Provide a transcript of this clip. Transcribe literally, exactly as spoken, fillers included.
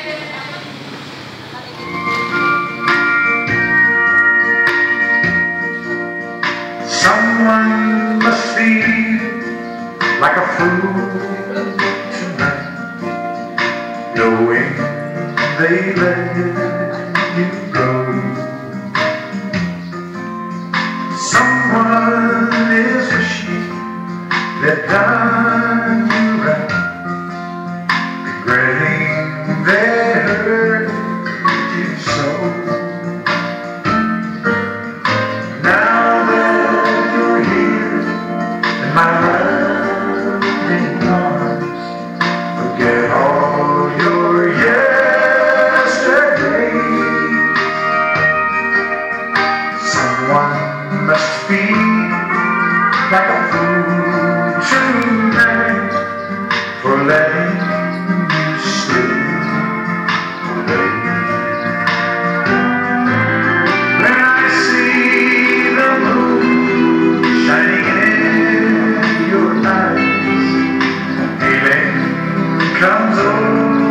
Someone must feel like a fool tonight, knowing they let you go. Someone is wishing they'd done you right, regretting they hurt you so. My loving arms, forget all your yesterdays. Someone must feel like a fool tonight for letting you slip away. When I see the moon shining in your eyes, feeling comes over